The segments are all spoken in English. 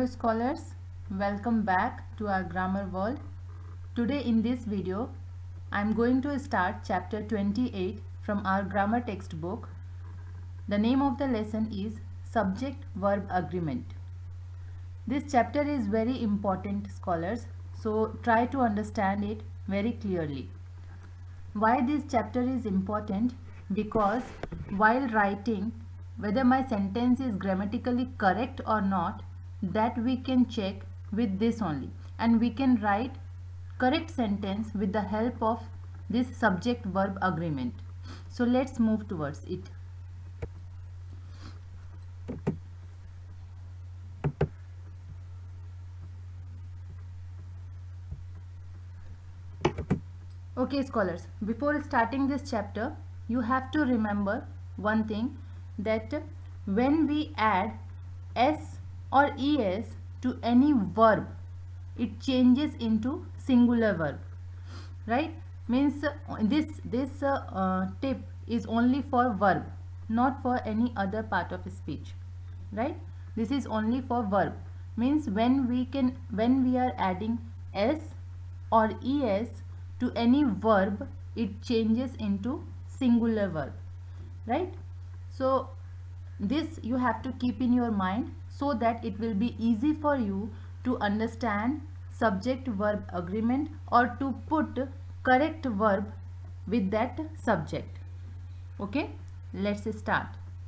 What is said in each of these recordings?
Hello scholars, welcome back to our grammar world. Today in this video, I am going to start chapter 28 from our grammar textbook. The name of the lesson is Subject-Verb Agreement. This chapter is very important scholars, so try to understand it very clearly. Why this chapter is important? Because while writing, whether my sentence is grammatically correct or not, that we can check with this only, and we can write correct sentence with the help of this subject verb agreement. So let's move towards it. Okay scholars, before starting this chapter, you have to remember one thing, that when we add s or es to any verb, it changes into singular verb, right? Means this tip is only for verb, not for any other part of speech, right? This is only for verb. Means when we are adding s or es to any verb, it changes into singular verb, right? So this you have to keep in your mind, so that it will be easy for you to understand subject verb agreement, or to put correct verb with that subject. Okay, let's start.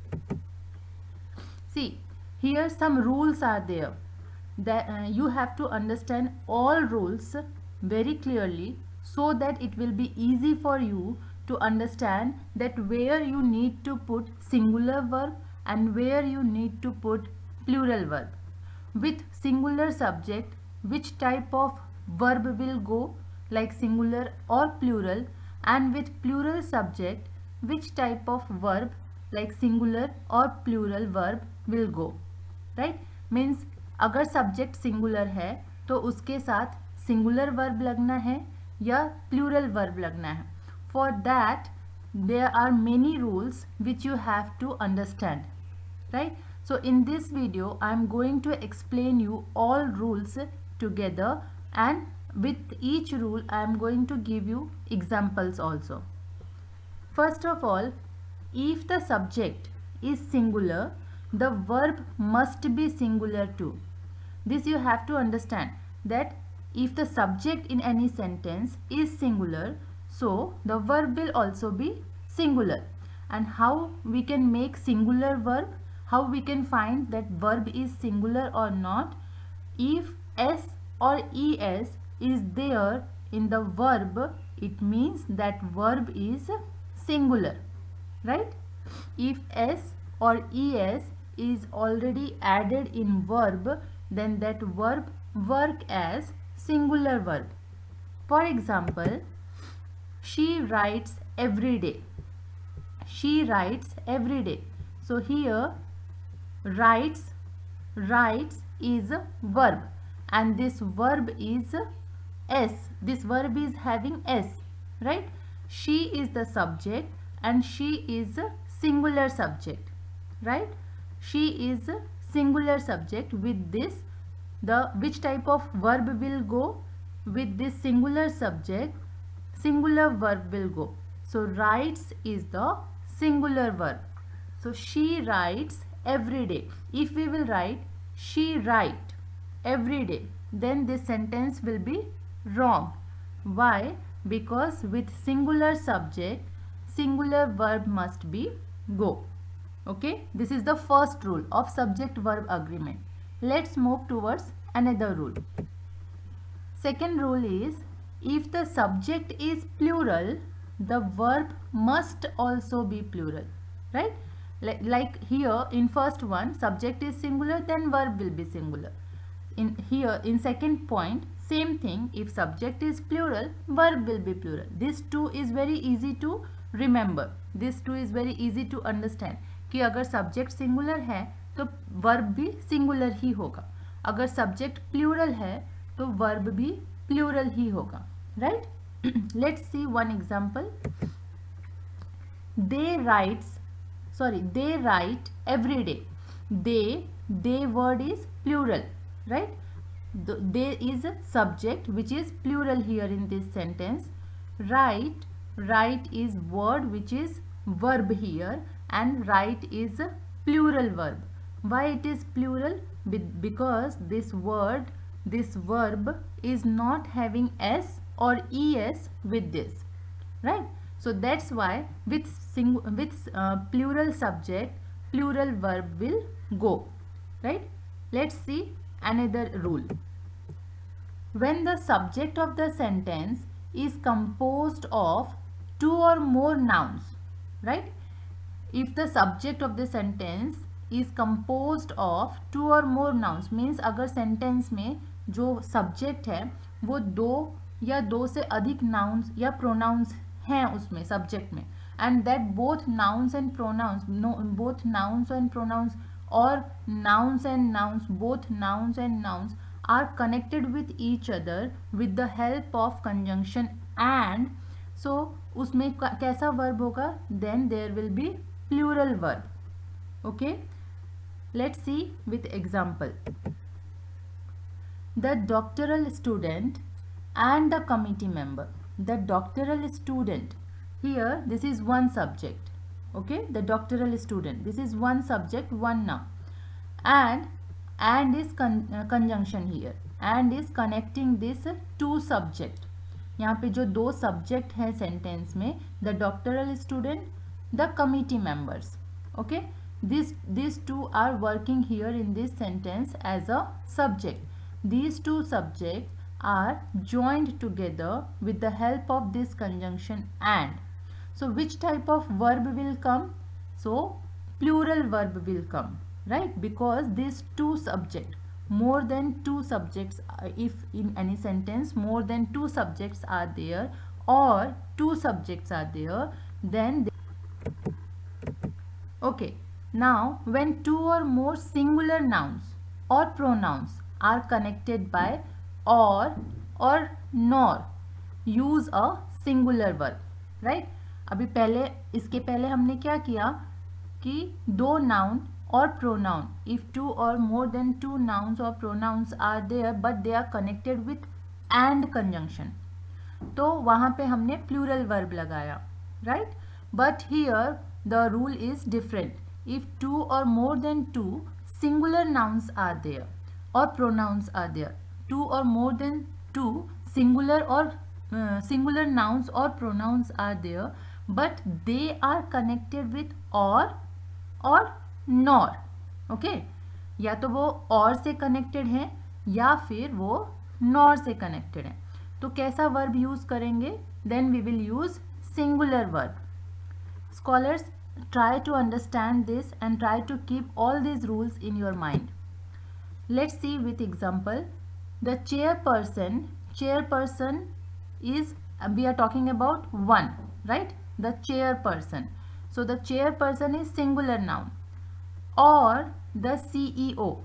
See, here some rules are there that you have to understand all rules very clearly, so that it will be easy for you to understand that where you need to put singular verb and where you need to put plural verb. With singular subject, which type of verb will go, like singular or plural, and with plural subject, which type of verb, like singular or plural verb will go, right? Means अगर subject singular है तो उसके साथ singular verb लगना है या plural verb लगना है. For that there are many rules which you have to understand, right? So in this video I am going to explain you all rules together, and with each rule I am going to give you examples also. First of all, if the subject is singular, the verb must be singular too. This you have to understand, that if the subject in any sentence is singular, so the verb will also be singular. And how we can make singular verb? How we can find that verb is singular or not? If s or es is there in the verb, it means that verb is singular, right? If s or es is already added in verb, then that verb work as singular verb. For example, she writes every day. She writes every day. So here writes is a verb, and this verb is s. This verb is having s, right? She is the subject and she is a singular subject, right? She is a singular subject. With this, the which type of verb will go? With this singular subject, singular verb will go. So writes is the singular verb. So she writes every day. If we will write she write every day, then this sentence will be wrong. Why? Because with singular subject, singular verb must be go. Okay, this is the first rule of subject verb agreement. Let's move towards another rule. Second rule is, if the subject is plural, the verb must also be plural, right? Like here in first one, subject is singular, then verb will be singular. In second point, same thing. If subject is plural, verb will be plural. This two is very easy to remember. This two is very easy to understand कि अगर subject singular है तो verb भी singular ही होगा, अगर subject plural है तो verb भी प्लूरल ही होगा, right? Let's see one example. They write every day. They word is plural, right? There is a subject which is plural here in this sentence. Write, write is word which is verb here, and write is a plural verb. Why it is plural? Because this word, this verb is not having s or es with this, right? So that's why with plural subject, plural verb will go, right? Let's see another rule. When the subject of the sentence is composed of two or more nouns, right? If the subject of the sentence is composed of two or more nouns, means अगर sentence में जो subject है वो दो या दो से अधिक nouns या pronouns हैं उसमें subject में, and that both nouns and pronouns, both nouns and pronouns or nouns and nouns, both nouns and nouns are connected with each other with the help of conjunction and, so उसमें कैसा verb होगा? Then there will be plural verb. Okay, let's see with example. The doctoral student and the committee member. The doctoral student, here this is one subject. Okay, the doctoral student, this is one subject, one noun, and is conjunction here, and is connecting this two subject. यहाँ पे जो दो subject है sentence में, the doctoral student, the committee members. Okay, these two are working here in this sentence as a subject. These two subjects are joined together with the help of this conjunction and. So which type of verb will come? So plural verb will come, right? Because these two subjects, more than two subjects, if in any sentence more than two subjects are there or two subjects are there, then okay, now when two or more singular nouns or pronouns are connected by or nor, use a singular verb, right? अभी पहले, इसके पहले हमने क्या किया कि दो noun or pronoun, if two or more than two nouns or pronouns are there but they are connected with and conjunction, तो वहाँ पे हमने plural verb लगाया, right? But here the rule is different. If two or more than two singular nouns are there or pronouns are there, two or more than two singular nouns or pronouns are there, but they are connected with or nor. Okay, या तो वो और से connected है या फिर वो nor से connected है, तो कैसा verb use करेंगे? Then we will use singular verb. Scholars, try to understand this and try to keep all these rules in your mind. Let's see with example. The chairperson is, we are talking about one, right? The chairperson. So the chairperson is singular noun. Or the CEO,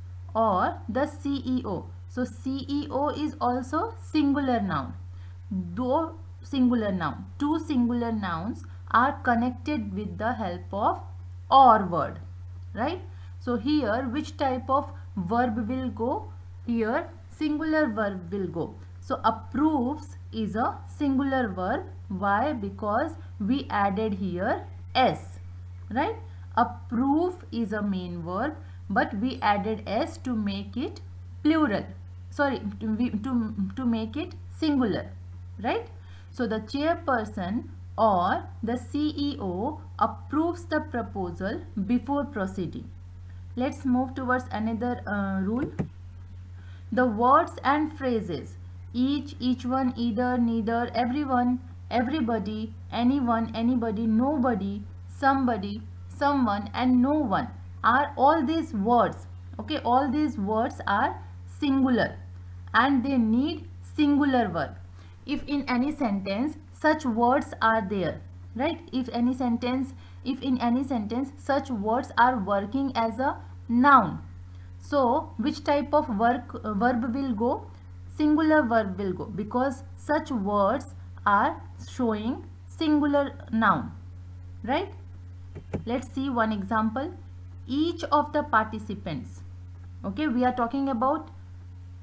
So CEO is also singular noun. Two singular nouns are connected with the help of or word, right? So here which type of verb will go? Here singular verb will go. So approves is a singular verb. Why? Because we added here s, right? Approve is a main verb, but we added s to make it plural. Sorry, to make it singular, right? So the chairperson or the CEO approves the proposal before proceeding. Let's move towards another rule. The words and phrases, each one, either, neither, everyone, everybody, anyone, anybody, nobody, somebody, someone, and no one, are all these words. Okay, all these words are singular and they need singular verb. If in any sentence such words are there, right? If in any sentence such words are working as a noun, so which type of verb will go? Singular verb will go, because such words are showing singular noun, right? Let's see one example. Each of the participants. Okay, we are talking about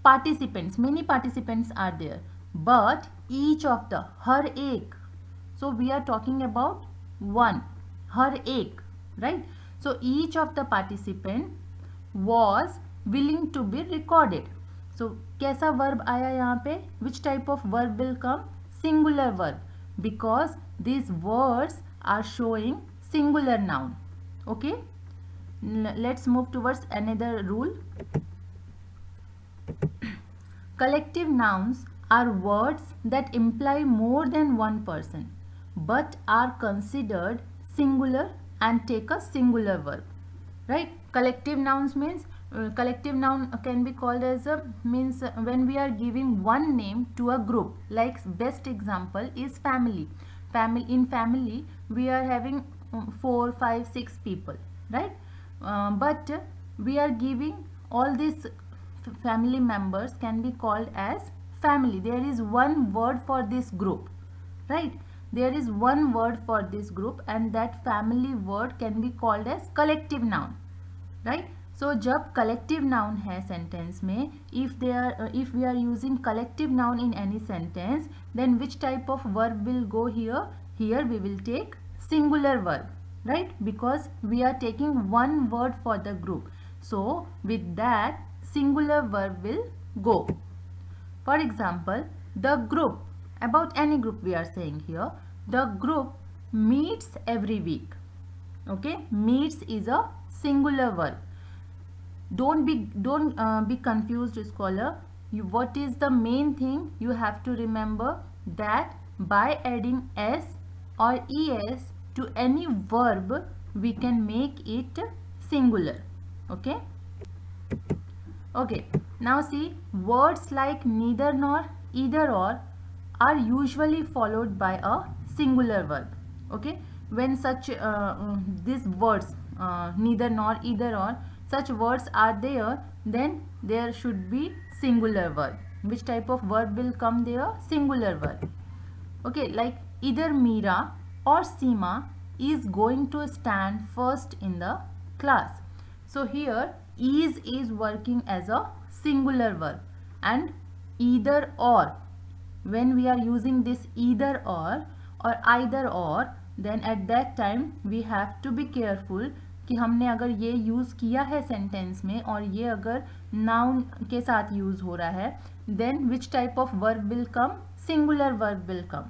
participants, many participants are there, but each of the, हर एक, so we are talking about one, हर एक, right? So each of the participant was willing to be recorded. So कैसा verb आया यहाँ पे? Which type of verb will come? Singular verb, because these words are showing singular noun. Okay, let's move towards another rule. Collective nouns are words that imply more than one person but are considered singular and take a singular verb, right? Collective nouns means collective noun can be called as a, means when we are giving one name to a group. Like best example is family. In family we are having 4, 5, 6 people, right? But we are giving all these family members can be called as family. There is one word for this group, right? There is one word for this group, and that family word can be called as collective noun, right? So जब collective noun है sentence में, if we are using collective noun in any sentence, then which type of verb will go here? Here we will take singular verb, right? Because we are taking one word for the group. So with that, singular verb will go. For example, the group, about any group we are saying here, the group meets every week. Okay, meets is a singular verb. Don't be confused, scholar. What is the main thing you have to remember? That by adding s or es to any verb, we can make it singular. Okay. Okay, now see, words like neither nor, either or are usually followed by a singular verb. Okay, when such these words neither nor, either or, such words are there, then there should be singular verb. Which type of verb will come there? Singular verb. Okay, like either Meera or Seema is going to stand first in the class. So here is working as a singular verb, and either or, when we are using this either or either or, then at that time we have to be careful कि हमने अगर ये use किया है sentence में और ये अगर नाउन के साथ यूज़ हो रहा है, then which type of verb will come? Singular verb will come.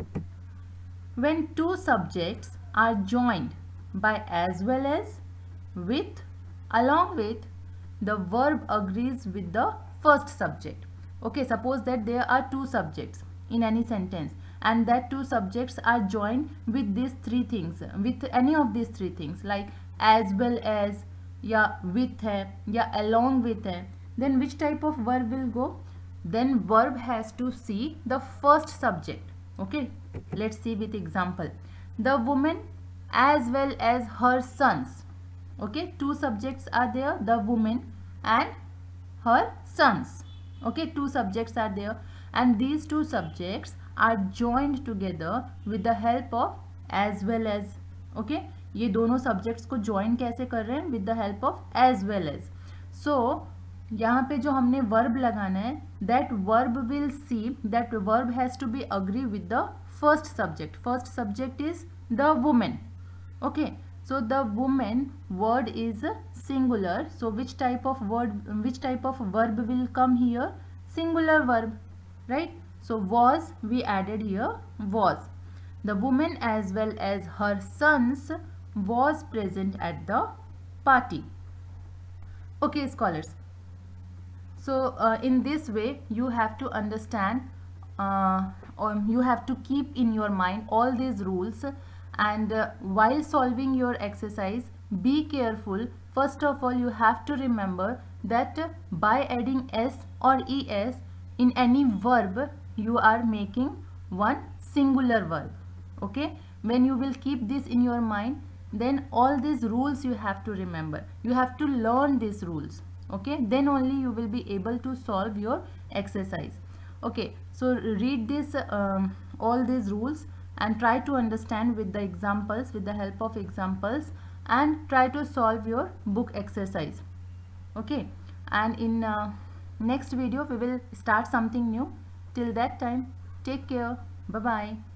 When two subjects are joined by as well as, with, along with, the verb agrees with the first subject. Okay, suppose that there are two subjects in any sentence, and that two subjects are joined with these three things, with any of these three things, like as well as, या with है, या along with है, then which type of verb will go? Then verb has to see the first subject. Okay, let's see with example. The woman as well as her sons. Okay, two subjects are there, the woman and her sons. Okay, two subjects are there, and these two subjects are joined together with the help of as well as. Okay, ये दोनों subjects को join कैसे कर रहे हैं? With the help of as well as. So यहाँ पे जो हमने verb लगाना है, that verb will see, that verb has to be agree with the first subject. First subject is the woman. Okay, so the woman word is singular. So which type of verb will come here? Singular verb, right? So was, we added here was. The woman as well as her sons was present at the party. Okay, scholars. So in this way you have to understand, or you have to keep in your mind all these rules, and while solving your exercise, be careful. First of all, you have to remember that by adding s or es in any verb, you are making one singular verb. Okay, when you will keep this in your mind, then all these rules you have to remember. You have to learn these rules. Okay, then only you will be able to solve your exercise. Okay, so read this all these rules and try to understand with the examples, with the help of examples, and try to solve your book exercise. Okay, and in next video we will start something new. Till that time, take care. Bye bye.